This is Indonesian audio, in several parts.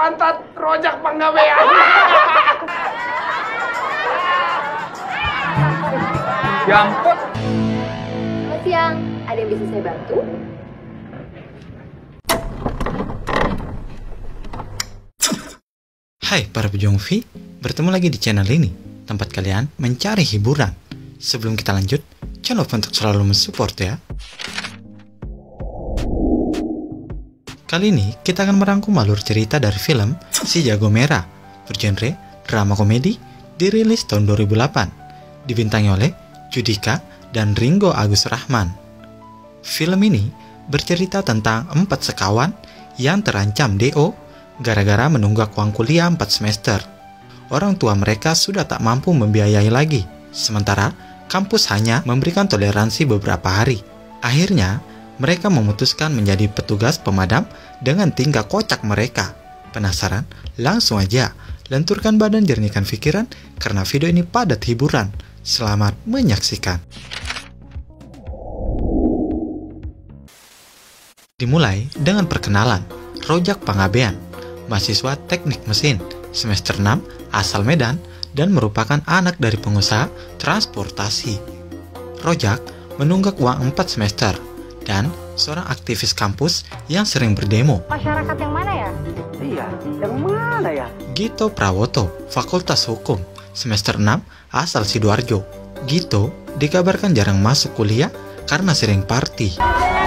pantat rojak penggawean. Jamput. Selamat siang, ada yang bisa saya bantu? Hai para pejuang V, bertemu lagi di channel ini, tempat kalian mencari hiburan. Sebelum kita lanjut, jangan lupa untuk selalu mensupport ya. Kali ini kita akan merangkum alur cerita dari film Si Jago Merah, bergenre drama komedi, dirilis tahun 2008, dibintangi oleh Judika dan Ringo Agus Rahman. Film ini bercerita tentang 4 sekawan yang terancam DO gara-gara menunggak uang kuliah 4 semester. Orang tua mereka sudah tak mampu membiayai lagi, sementara kampus hanya memberikan toleransi beberapa hari. Akhirnya, mereka memutuskan menjadi petugas pemadam dengan tingkah kocak mereka. Penasaran? Langsung aja, lenturkan badan, jernihkan pikiran, karena video ini padat hiburan. Selamat menyaksikan. Dimulai dengan perkenalan, Rojak Pangabean, mahasiswa teknik mesin, semester 6, asal Medan, dan merupakan anak dari pengusaha transportasi. Rojak menunggak uang 4 semester, dan seorang aktivis kampus yang sering berdemo. Masyarakat yang mana ya? Iya, yang mana ya? Gito Prawoto, Fakultas Hukum, semester 6, asal Sidoarjo. Gito dikabarkan jarang masuk kuliah karena sering party.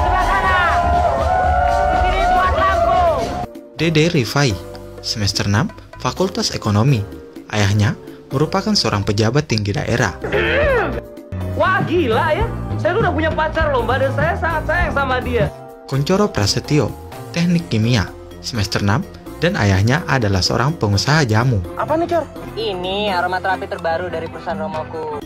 Dede Rifai, semester 6, Fakultas Ekonomi. Ayahnya merupakan seorang pejabat tinggi daerah. Wah gila ya, saya udah punya pacar loh mbak, dan saya sangat sayang sama dia. Kuncoro Prasetyo, Teknik Kimia, semester 6, dan ayahnya adalah seorang pengusaha jamu. Apa nih Cor? Ini aromaterapi terbaru dari perusahaan Romoku.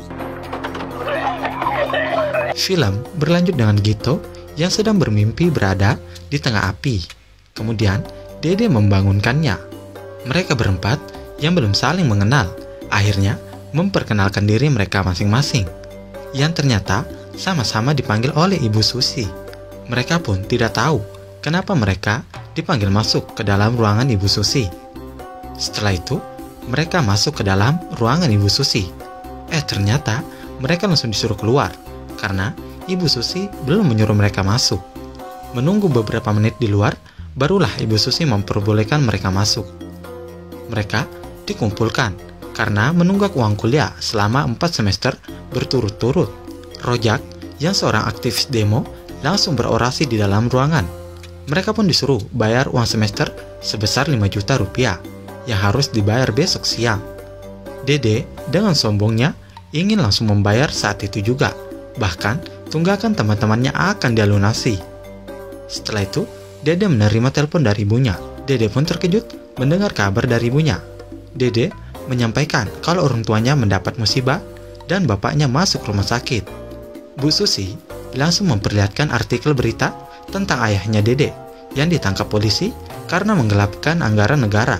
Film berlanjut dengan Gito yang sedang bermimpi berada di tengah api. Kemudian, Dede membangunkannya. Mereka berempat yang belum saling mengenal, akhirnya memperkenalkan diri mereka masing-masing, yang ternyata sama-sama dipanggil oleh Ibu Susi. Mereka pun tidak tahu kenapa mereka dipanggil masuk ke dalam ruangan Ibu Susi. Setelah itu, mereka masuk ke dalam ruangan Ibu Susi. Ternyata mereka langsung disuruh keluar, karena Ibu Susi belum menyuruh mereka masuk. Menunggu beberapa menit di luar, barulah Ibu Susi memperbolehkan mereka masuk. Mereka dikumpulkan karena menunggak uang kuliah selama 4 semester berturut-turut. Rojak, yang seorang aktivis demo, langsung berorasi di dalam ruangan. Mereka pun disuruh bayar uang semester sebesar 5 juta rupiah yang harus dibayar besok siang. Dede dengan sombongnya ingin langsung membayar saat itu juga. Bahkan, tunggakan teman-temannya akan dia lunasi. Setelah itu, Dede menerima telepon dari ibunya. Dede pun terkejut mendengar kabar dari ibunya. Dede menyampaikan kalau orang tuanya mendapat musibah dan bapaknya masuk rumah sakit. Bu Susi langsung memperlihatkan artikel berita tentang ayahnya Dede yang ditangkap polisi karena menggelapkan anggaran negara.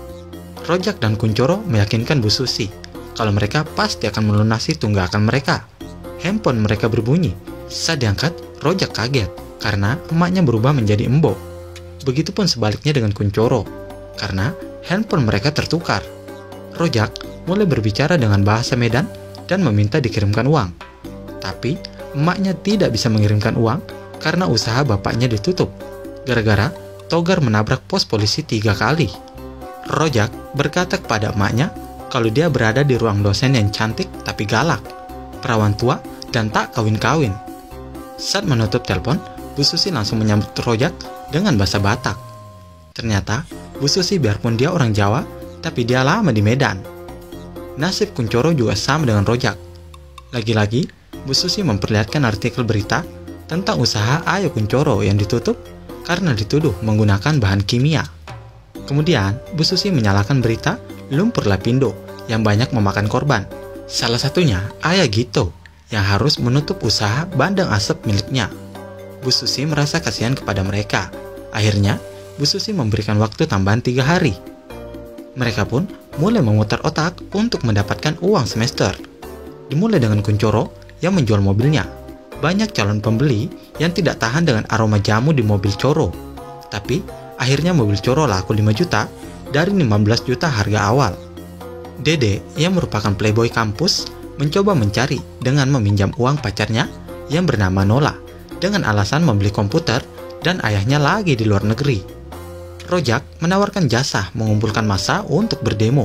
Rojak dan Kuncoro meyakinkan Bu Susi kalau mereka pasti akan melunasi tunggakan mereka. Handphone mereka berbunyi. Saat diangkat, Rojak kaget karena emaknya berubah menjadi Embo. Begitupun sebaliknya dengan Kuncoro, karena handphone mereka tertukar. Rojak mulai berbicara dengan bahasa Medan dan meminta dikirimkan uang. Tapi, emaknya tidak bisa mengirimkan uang karena usaha bapaknya ditutup, gara-gara Togar menabrak pos polisi 3 kali. Rojak berkata kepada emaknya kalau dia berada di ruang dosen yang cantik tapi galak, perawan tua, dan tak kawin-kawin. Saat menutup telepon, Bu Susi langsung menyambut Rojak dengan bahasa Batak. Ternyata, Bu Susi biarpun dia orang Jawa, tapi dia lama di Medan. Nasib Kuncoro juga sama dengan Rojak. Lagi-lagi, Bu Susi memperlihatkan artikel berita tentang usaha Ayo Kuncoro yang ditutup karena dituduh menggunakan bahan kimia. Kemudian, Bu Susi menyalahkan berita lumpur lapindo yang banyak memakan korban. Salah satunya ayah Gito yang harus menutup usaha bandeng asap miliknya. Bu Susi merasa kasihan kepada mereka. Akhirnya, Bu Susi memberikan waktu tambahan 3 hari. Mereka pun mulai memutar otak untuk mendapatkan uang semester. Dimulai dengan Kuncoro yang menjual mobilnya. Banyak calon pembeli yang tidak tahan dengan aroma jamu di mobil Coro. Tapi, akhirnya mobil Coro laku 5 juta dari 15 juta harga awal. Dede yang merupakan playboy kampus mencoba mencari dengan meminjam uang pacarnya yang bernama Nola dengan alasan membeli komputer dan ayahnya lagi di luar negeri. Rojak menawarkan jasa mengumpulkan massa untuk berdemo.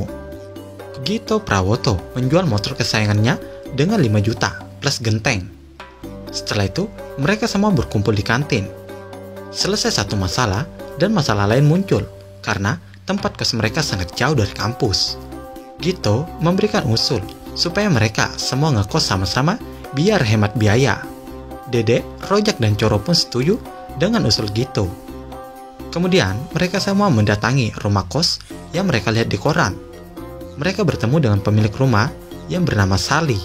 Gito Prawoto menjual motor kesayangannya dengan 5 juta plus genteng. Setelah itu, mereka semua berkumpul di kantin. Selesai satu masalah dan masalah lain muncul karena tempat kos mereka sangat jauh dari kampus. Gito memberikan usul supaya mereka semua ngekos sama-sama biar hemat biaya. Dede, Rojak, dan Coro pun setuju dengan usul Gito. Kemudian mereka semua mendatangi rumah kos yang mereka lihat di koran. Mereka bertemu dengan pemilik rumah yang bernama Sali.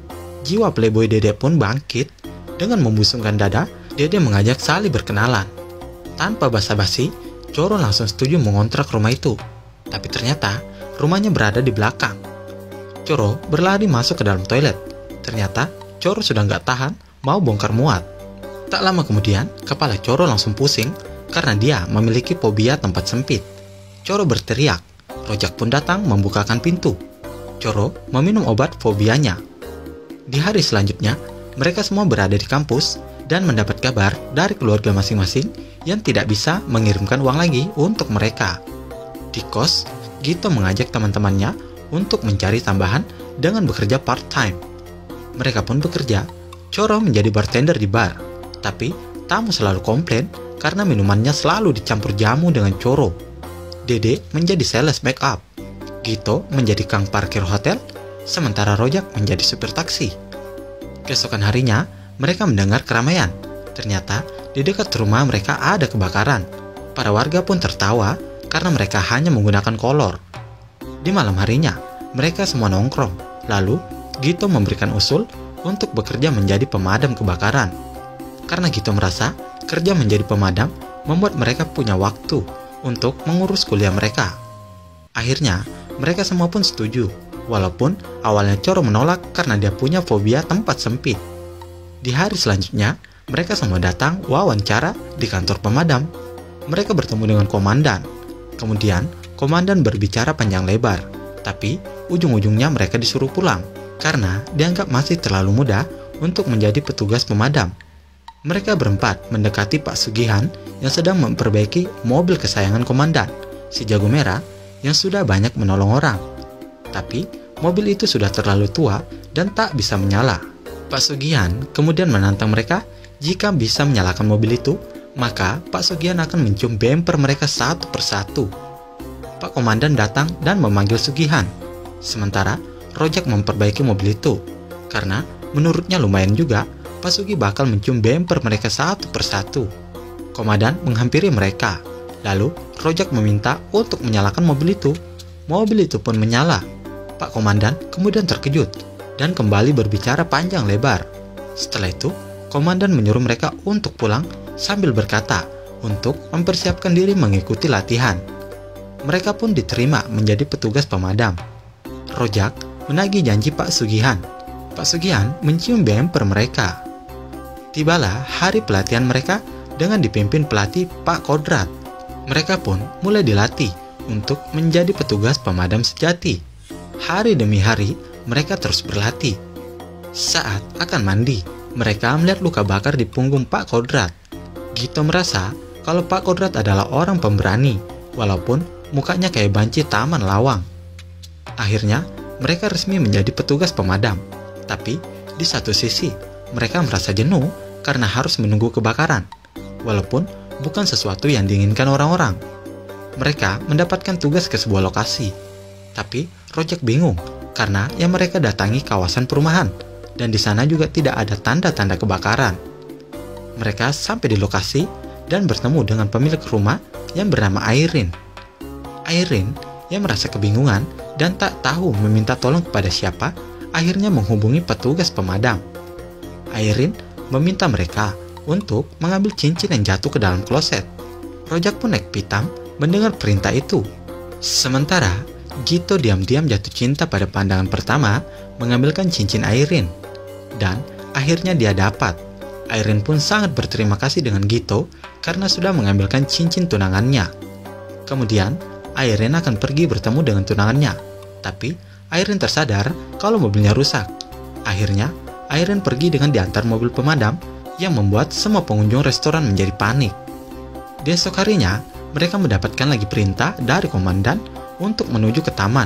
Jiwa playboy Dede pun bangkit. Dengan membusungkan dada, Dede mengajak Sali berkenalan. Tanpa basa-basi, Coro langsung setuju mengontrak rumah itu. Tapi ternyata rumahnya berada di belakang. Coro berlari masuk ke dalam toilet. Ternyata Coro sudah nggak tahan mau bongkar muat. Tak lama kemudian, kepala Coro langsung pusing karena dia memiliki fobia tempat sempit. Coro berteriak. Rojak pun datang membukakan pintu. Coro meminum obat fobianya. Di hari selanjutnya, mereka semua berada di kampus dan mendapat kabar dari keluarga masing-masing yang tidak bisa mengirimkan uang lagi untuk mereka. Di kos, Gito mengajak teman-temannya untuk mencari tambahan dengan bekerja part-time. Mereka pun bekerja. Coro menjadi bartender di bar. Tapi, tamu selalu komplain karena minumannya selalu dicampur jamu dengan Coro. Dede menjadi sales backup. Gito menjadi kang parkir hotel, sementara Rojak menjadi supir taksi. Keesokan harinya, mereka mendengar keramaian. Ternyata, di dekat rumah mereka ada kebakaran. Para warga pun tertawa karena mereka hanya menggunakan kolor. Di malam harinya, mereka semua nongkrong. Lalu, Gito memberikan usul untuk bekerja menjadi pemadam kebakaran. Karena Gito merasa kerja menjadi pemadam membuat mereka punya waktu untuk mengurus kuliah mereka. Akhirnya, mereka semua pun setuju. Walaupun awalnya Coro menolak karena dia punya fobia tempat sempit. Di hari selanjutnya, mereka semua datang wawancara di kantor pemadam. Mereka bertemu dengan komandan. Kemudian, komandan berbicara panjang lebar. Tapi, ujung-ujungnya mereka disuruh pulang karena dianggap masih terlalu muda untuk menjadi petugas pemadam. Mereka berempat mendekati Pak Sugihan yang sedang memperbaiki mobil kesayangan komandan, si Jago Merah, yang sudah banyak menolong orang. Tapi, mobil itu sudah terlalu tua dan tak bisa menyala. Pak Sugihan kemudian menantang mereka, jika bisa menyalakan mobil itu, maka Pak Sugihan akan mencium bemper mereka satu persatu. Pak Komandan datang dan memanggil Sugihan. Sementara, Rojak memperbaiki mobil itu. Karena, menurutnya lumayan juga, Pak Sugi bakal mencium bemper mereka satu persatu. Komandan menghampiri mereka. Lalu, Rojak meminta untuk menyalakan mobil itu. Mobil itu pun menyala. Pak Komandan kemudian terkejut dan kembali berbicara panjang lebar. Setelah itu, Komandan menyuruh mereka untuk pulang sambil berkata untuk mempersiapkan diri mengikuti latihan. Mereka pun diterima menjadi petugas pemadam. Rojak menagih janji Pak Sugihan. Pak Sugihan mencium bemper mereka. Tibalah hari pelatihan mereka dengan dipimpin pelatih Pak Kodrat. Mereka pun mulai dilatih untuk menjadi petugas pemadam sejati. Hari demi hari, mereka terus berlatih. Saat akan mandi, mereka melihat luka bakar di punggung Pak Kodrat. Gito merasa kalau Pak Kodrat adalah orang pemberani, walaupun mukanya kayak banci taman lawang. Akhirnya, mereka resmi menjadi petugas pemadam. Tapi, di satu sisi, mereka merasa jenuh karena harus menunggu kebakaran, walaupun bukan sesuatu yang diinginkan orang-orang. Mereka mendapatkan tugas ke sebuah lokasi. Tapi Rojak bingung karena yang mereka datangi kawasan perumahan dan di sana juga tidak ada tanda-tanda kebakaran. Mereka sampai di lokasi dan bertemu dengan pemilik rumah yang bernama Airin. Airin yang merasa kebingungan dan tak tahu meminta tolong kepada siapa, akhirnya menghubungi petugas pemadam. Airin meminta mereka untuk mengambil cincin yang jatuh ke dalam kloset. Rojak pun naik pitam mendengar perintah itu. Sementara Gito diam-diam jatuh cinta pada pandangan pertama mengambilkan cincin Airin. Dan akhirnya dia dapat. Airin pun sangat berterima kasih dengan Gito karena sudah mengambilkan cincin tunangannya. Kemudian Airin akan pergi bertemu dengan tunangannya. Tapi Airin tersadar kalau mobilnya rusak. Akhirnya Airin pergi dengan diantar mobil pemadam yang membuat semua pengunjung restoran menjadi panik. Di esok harinya, mereka mendapatkan lagi perintah dari komandan untuk menuju ke taman.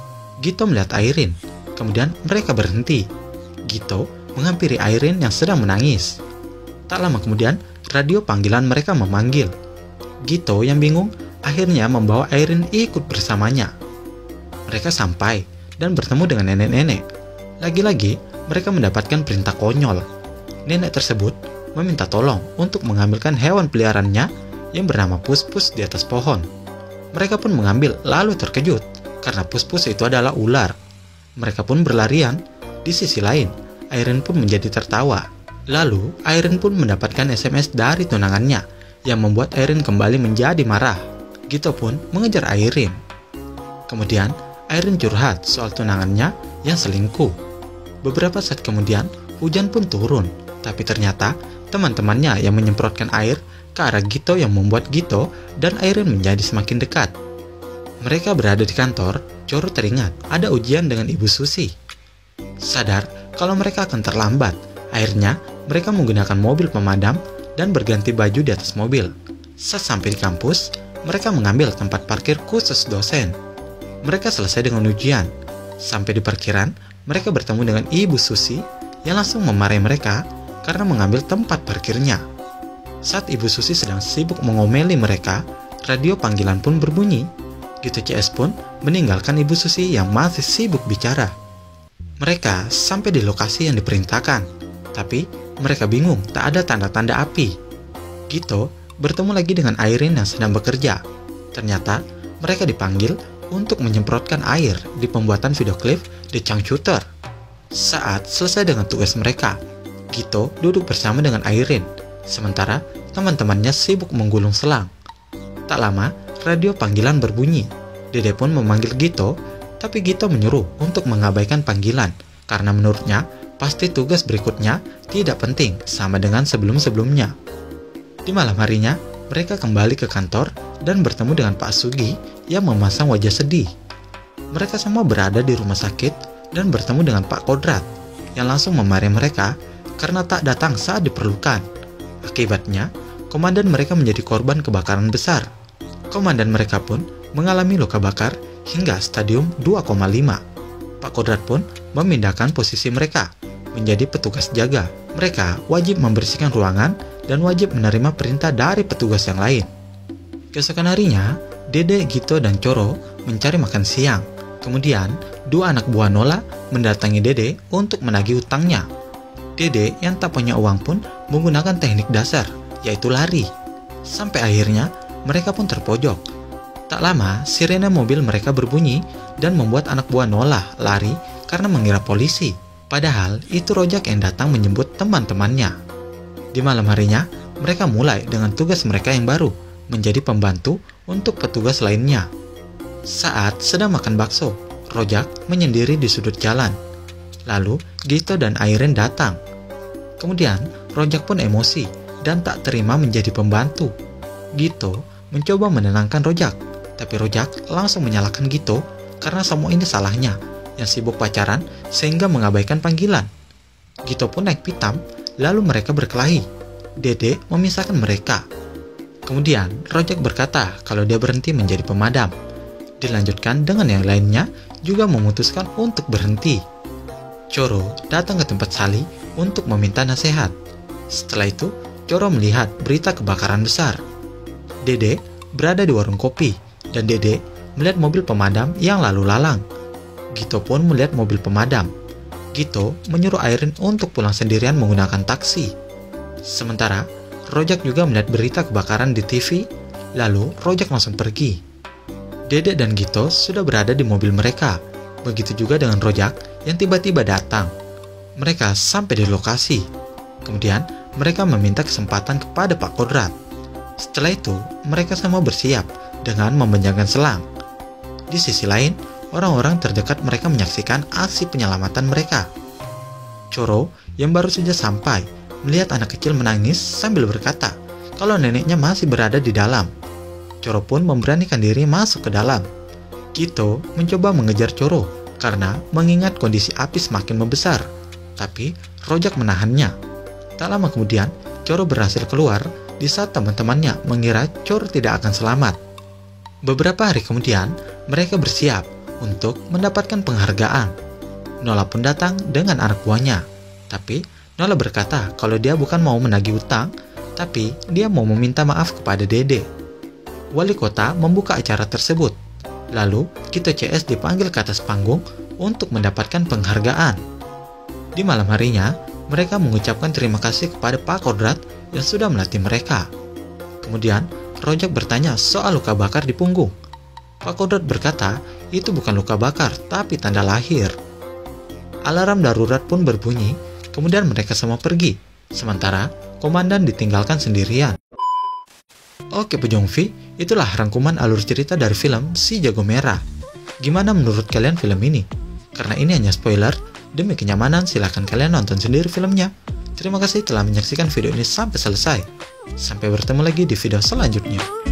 Gito melihat Airin, kemudian mereka berhenti. Gito menghampiri Airin yang sedang menangis. Tak lama kemudian, radio panggilan mereka memanggil. Gito yang bingung akhirnya membawa Airin ikut bersamanya. Mereka sampai dan bertemu dengan nenek-nenek. Lagi-lagi, mereka mendapatkan perintah konyol. Nenek tersebut meminta tolong untuk mengambilkan hewan peliharaannya yang bernama Pus-Pus di atas pohon. Mereka pun mengambil lalu terkejut karena Pus-Pus itu adalah ular. Mereka pun berlarian. Di sisi lain, Airin pun menjadi tertawa. Lalu, Airin pun mendapatkan SMS dari tunangannya yang membuat Airin kembali menjadi marah. Gito pun mengejar Airin. Kemudian, Airin curhat soal tunangannya yang selingkuh. Beberapa saat kemudian, hujan pun turun. Tapi ternyata, teman-temannya yang menyemprotkan air ke arah Gito yang membuat Gito dan Airin menjadi semakin dekat. Mereka berada di kantor, Choro teringat ada ujian dengan Ibu Susi. Sadar kalau mereka akan terlambat, akhirnya mereka menggunakan mobil pemadam dan berganti baju di atas mobil. Saat sampai di kampus, mereka mengambil tempat parkir khusus dosen. Mereka selesai dengan ujian. Sampai di parkiran, mereka bertemu dengan Ibu Susi yang langsung memarahi mereka karena mengambil tempat parkirnya. Saat Ibu Susi sedang sibuk mengomeli mereka, radio panggilan pun berbunyi. Gito CS pun meninggalkan Ibu Susi yang masih sibuk bicara. Mereka sampai di lokasi yang diperintahkan, tapi mereka bingung tak ada tanda-tanda api. Gito bertemu lagi dengan Airin yang sedang bekerja. Ternyata mereka dipanggil untuk menyemprotkan air di pembuatan video klip The Changshooter. Saat selesai dengan tugas mereka, Gito duduk bersama dengan Airin, sementara teman-temannya sibuk menggulung selang. Tak lama, radio panggilan berbunyi. Dede pun memanggil Gito, tapi Gito menyuruh untuk mengabaikan panggilan karena menurutnya pasti tugas berikutnya tidak penting sama dengan sebelum-sebelumnya. Di malam harinya, mereka kembali ke kantor dan bertemu dengan Pak Sugi yang memasang wajah sedih. Mereka semua berada di rumah sakit dan bertemu dengan Pak Kodrat yang langsung memarahi mereka karena tak datang saat diperlukan. Akibatnya, komandan mereka menjadi korban kebakaran besar. Komandan mereka pun mengalami luka bakar hingga stadium 2,5. Pak Kodrat pun memindahkan posisi mereka menjadi petugas jaga. Mereka wajib membersihkan ruangan dan wajib menerima perintah dari petugas yang lain. Keesokan harinya, Dede, Gito, dan Choro mencari makan siang. Kemudian, dua anak buah Nola mendatangi Dede untuk menagih utangnya. Dede yang tak punya uang pun menggunakan teknik dasar, yaitu lari. Sampai akhirnya, mereka pun terpojok. Tak lama, sirene mobil mereka berbunyi dan membuat anak buah Nola lari karena mengira polisi. Padahal, itu Rojak yang datang menjemput teman-temannya. Di malam harinya, mereka mulai dengan tugas mereka yang baru, menjadi pembantu untuk petugas lainnya. Saat sedang makan bakso, Rojak menyendiri di sudut jalan. Lalu, Gito dan Airin datang. Kemudian, Rojak pun emosi dan tak terima menjadi pembantu. Gito mencoba menenangkan Rojak, tapi Rojak langsung menyalahkan Gito karena semua ini salahnya, yang sibuk pacaran sehingga mengabaikan panggilan. Gito pun naik pitam, lalu mereka berkelahi. Dede memisahkan mereka. Kemudian, Rojak berkata kalau dia berhenti menjadi pemadam. Dilanjutkan dengan yang lainnya juga memutuskan untuk berhenti. Choro datang ke tempat Sally untuk meminta nasihat. Setelah itu, Choro melihat berita kebakaran besar. Dede berada di warung kopi, dan Dede melihat mobil pemadam yang lalu lalang. Gito pun melihat mobil pemadam. Gito menyuruh Airin untuk pulang sendirian menggunakan taksi. Sementara, Rojak juga melihat berita kebakaran di TV, lalu Rojak langsung pergi. Dede dan Gito sudah berada di mobil mereka, begitu juga dengan Rojak yang tiba-tiba datang. Mereka sampai di lokasi. Kemudian, mereka meminta kesempatan kepada Pak Kodrat. Setelah itu, mereka semua bersiap dengan membenjangkan selang. Di sisi lain, orang-orang terdekat mereka menyaksikan aksi penyelamatan mereka. Choro yang baru saja sampai melihat anak kecil menangis sambil berkata kalau neneknya masih berada di dalam. Choro pun memberanikan diri masuk ke dalam. Gito mencoba mengejar Choro karena mengingat kondisi api semakin membesar, tapi Rojak menahannya. Tak lama kemudian, Choro berhasil keluar di saat teman-temannya mengira Choro tidak akan selamat. Beberapa hari kemudian, mereka bersiap untuk mendapatkan penghargaan. Nola pun datang dengan anak buahnya, tapi Nola berkata kalau dia bukan mau menagih utang, tapi dia mau meminta maaf kepada Dede. Wali kota membuka acara tersebut. Lalu, Gito CS dipanggil ke atas panggung untuk mendapatkan penghargaan. Di malam harinya, mereka mengucapkan terima kasih kepada Pak Kodrat yang sudah melatih mereka. Kemudian, Rojak bertanya soal luka bakar di punggung. Pak Kodrat berkata, itu bukan luka bakar, tapi tanda lahir. Alarm darurat pun berbunyi, kemudian mereka semua pergi. Sementara, komandan ditinggalkan sendirian. Oke Pejongvi, itulah rangkuman alur cerita dari film Si Jago Merah. Gimana menurut kalian film ini? Karena ini hanya spoiler, demi kenyamanan silahkan kalian nonton sendiri filmnya. Terima kasih telah menyaksikan video ini sampai selesai. Sampai bertemu lagi di video selanjutnya.